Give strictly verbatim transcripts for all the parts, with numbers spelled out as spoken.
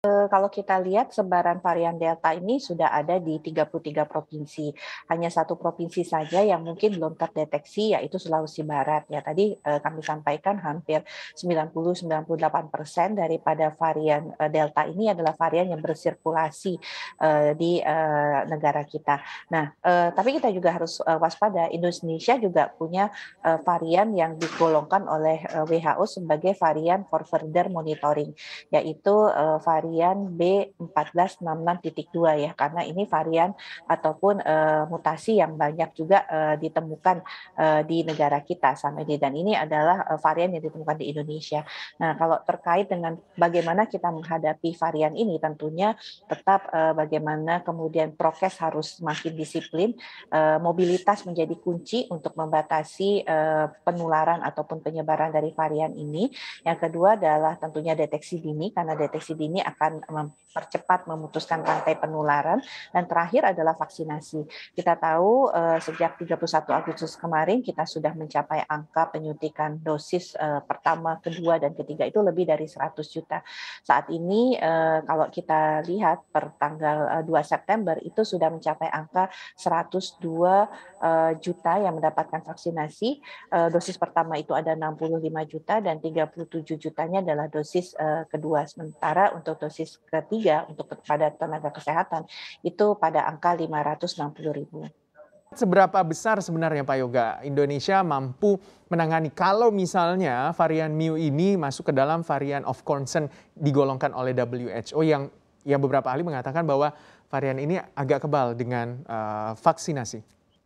Eee, kalau kita lihat sebaran varian Delta ini sudah ada di tiga puluh tiga provinsi. Hanya satu provinsi saja yang mungkin belum terdeteksi, yaitu Sulawesi Barat. Ya tadi, eee, kami sampaikan hampir sembilan puluh sampai sembilan puluh delapan persen daripada varian, eee, Delta ini adalah varian yang bersirkulasi, eee, di, eee, negara kita. Nah, eee, tapi kita juga harus, eee, waspada, Indonesia juga punya, eee, varian yang digolongkan oleh, eee, W H O sebagai varian for further monitoring, yaitu, eee, varian B empat belas enam enam titik dua ya, karena ini varian ataupun, eee, mutasi yang banyak juga, eee, ditemukan, eee, di negara kita sama ini, dan ini adalah, eee, varian yang ditemukan di Indonesia. Nah, kalau terkait dengan bagaimana kita menghadapi varian ini, tentunya tetap, eee, bagaimana kemudian prokes harus semakin disiplin, eee, mobilitas menjadi kunci untuk membatasi, eee, penularan ataupun penyebaran dari varian ini. Yang kedua adalah tentunya deteksi dini, karena deteksi dini akan mempercepat memutuskan rantai penularan. Dan terakhir adalah vaksinasi. Kita tahu uh, sejak tiga puluh satu Agustus kemarin kita sudah mencapai angka penyuntikan dosis uh, pertama, kedua, dan ketiga itu lebih dari seratus juta. Saat ini uh, kalau kita lihat per tanggal uh, dua September itu sudah mencapai angka seratus dua uh, juta yang mendapatkan vaksinasi. Uh, dosis pertama itu ada enam puluh lima juta dan tiga puluh tujuh jutanya adalah dosis uh, kedua. Sementara untuk dosis ketiga untuk kepada tenaga kesehatan itu pada angka lima ratus enam puluh ribu. Seberapa besar sebenarnya Pak Yoga Indonesia mampu menangani kalau misalnya varian Mu ini masuk ke dalam varian of concern digolongkan oleh W H O yang yang beberapa ahli mengatakan bahwa varian ini agak kebal dengan uh, vaksinasi?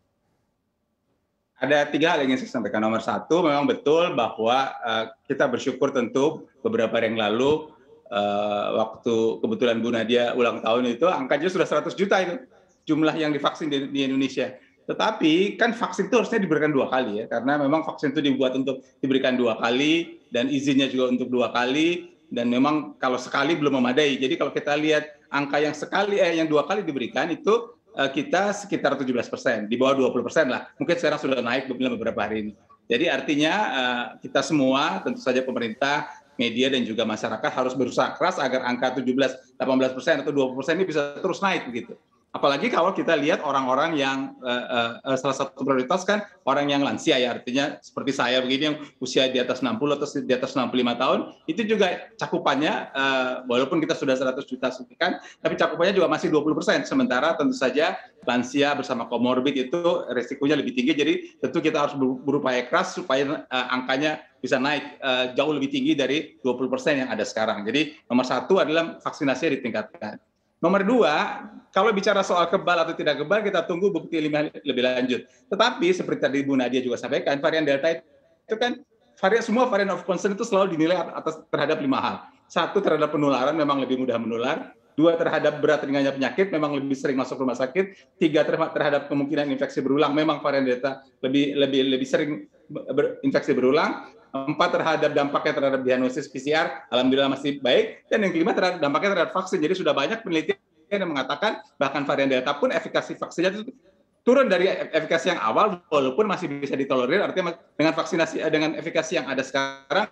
Ada tiga hal yang ingin saya sampaikan. Nomor satu, memang betul bahwa uh, kita bersyukur tentu beberapa hari yang lalu uh, waktu kebetulan Bu Nadia ulang tahun itu angkanya sudah seratus juta itu jumlah yang divaksin di, di Indonesia. Tetapi kan vaksin itu harusnya diberikan dua kali ya, karena memang vaksin itu dibuat untuk diberikan dua kali dan izinnya juga untuk dua kali, dan memang kalau sekali belum memadai. Jadi kalau kita lihat angka yang sekali eh yang dua kali diberikan itu uh, kita sekitar tujuh belas persen, di bawah dua puluh persen lah. Mungkin sekarang sudah naik beberapa hari ini. Jadi artinya uh, kita semua, tentu saja pemerintah, media, dan juga masyarakat harus berusaha keras agar angka tujuh belas, delapan belas persen atau dua puluh persen ini bisa terus naik begitu. Apalagi kalau kita lihat orang-orang yang uh, uh, salah satu prioritas kan orang yang lansia ya, artinya seperti saya begini yang usia di atas enam puluh atau di atas enam puluh lima tahun, itu juga cakupannya uh, walaupun kita sudah seratus juta suntikan, tapi cakupannya juga masih dua puluh persen. Sementara tentu saja lansia bersama komorbid itu resikonya lebih tinggi, jadi tentu kita harus berupaya keras supaya uh, angkanya bisa naik uh, jauh lebih tinggi dari dua puluh persen yang ada sekarang. Jadi nomor satu adalah vaksinasi ditingkatkan. Nomor dua, kalau bicara soal kebal atau tidak kebal, kita tunggu bukti lebih lanjut. Tetapi seperti tadi Bu Nadia juga sampaikan, varian Delta itu kan varian semua varian of concern itu selalu dinilai atas terhadap lima hal. Satu, terhadap penularan memang lebih mudah menular. Dua, terhadap berat ringannya penyakit memang lebih sering masuk rumah sakit. Tiga, terhadap kemungkinan infeksi berulang memang varian Delta lebih lebih lebih sering berinfeksi berulang. Empat, terhadap dampaknya terhadap diagnosis P C R, alhamdulillah masih baik. Dan yang kelima, terhadap dampaknya terhadap vaksin. Jadi sudah banyak penelitian yang mengatakan bahkan varian Delta pun efikasi vaksinnya itu turun dari efikasi yang awal, walaupun masih bisa ditolerir. Artinya dengan vaksinasi dengan efikasi yang ada sekarang,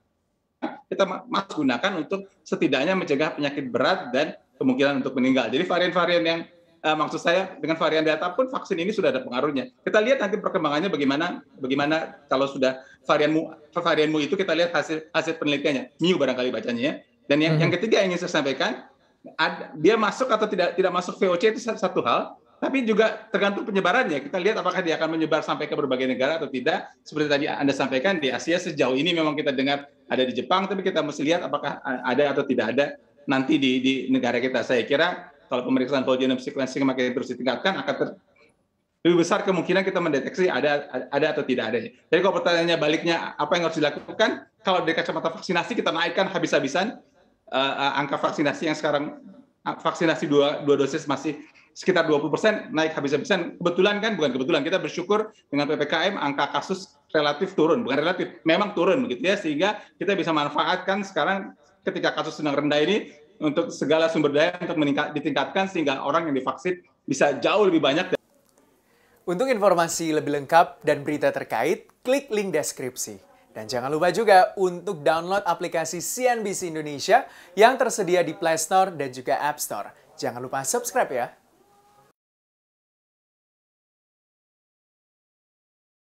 kita masih gunakan untuk setidaknya mencegah penyakit berat dan kemungkinan untuk meninggal. Jadi varian-varian yang Uh, maksud saya dengan varian Delta pun vaksin ini sudah ada pengaruhnya. Kita lihat nanti perkembangannya bagaimana, bagaimana kalau sudah varian mu, varian mu itu kita lihat hasil hasil penelitiannya. Mu barangkali bacanya ya. Dan yang, mm-hmm. yang ketiga yang ingin saya sampaikan, ada, dia masuk atau tidak tidak masuk V O C itu satu hal, tapi juga tergantung penyebarannya. Kita lihat apakah dia akan menyebar sampai ke berbagai negara atau tidak. Seperti tadi Anda sampaikan, di Asia sejauh ini memang kita dengar ada di Jepang, tapi kita mesti lihat apakah ada atau tidak ada nanti di, di negara kita. Saya kira kalau pemeriksaan whole genome sequencing makin terus ditingkatkan, akan ter, lebih besar kemungkinan kita mendeteksi ada ada atau tidak ada. Jadi kalau pertanyaannya baliknya, apa yang harus dilakukan? Kalau dari kacamata vaksinasi, kita naikkan habis-habisan uh, angka vaksinasi yang sekarang vaksinasi dua, dua dosis masih sekitar dua puluh persen, naik habis-habisan. Kebetulan kan, bukan kebetulan, kita bersyukur dengan P P K M angka kasus relatif turun, bukan relatif, memang turun begitu ya, sehingga kita bisa manfaatkan sekarang ketika kasus sedang rendah ini untuk segala sumber daya untuk meningkat, ditingkatkan sehingga orang yang divaksin bisa jauh lebih banyak. Untuk informasi lebih lengkap dan berita terkait, klik link deskripsi. Dan jangan lupa juga untuk download aplikasi C N B C Indonesia yang tersedia di Play Store dan juga App Store. Jangan lupa subscribe ya.